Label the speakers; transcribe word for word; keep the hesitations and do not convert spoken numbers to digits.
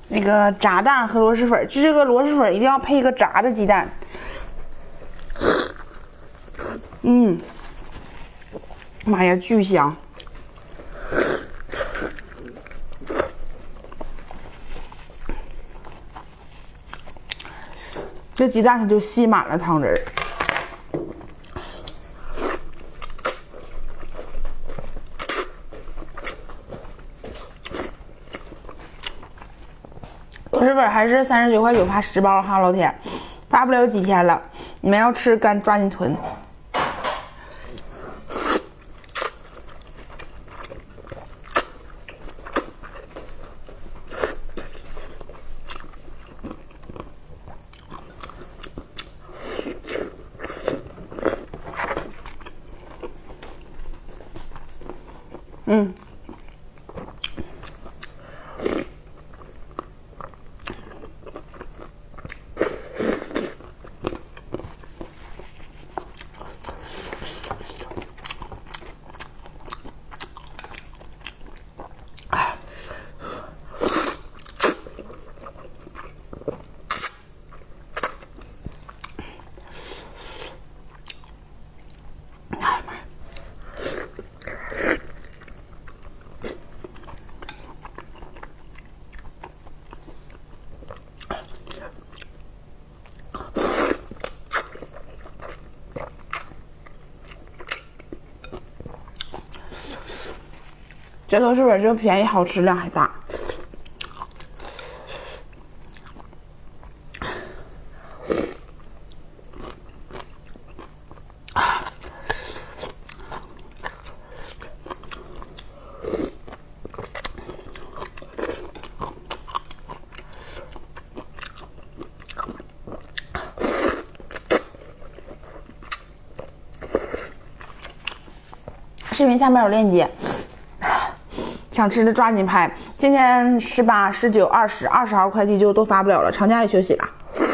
Speaker 1: 那个炸蛋和螺蛳粉，就这个螺蛳粉一定要配一个炸的鸡蛋。嗯，妈呀，巨香！这鸡蛋它就吸满了汤汁儿。螺蛳粉还是三十九块九发十包哈，老铁，发不了几天了，你们要吃赶抓紧囤。嗯。这螺蛳粉真便宜，好吃，量还大。视频下面有链接。想吃的抓紧拍，今天十八、十九、二十，二十号快递就都发不了了，长假也休息了。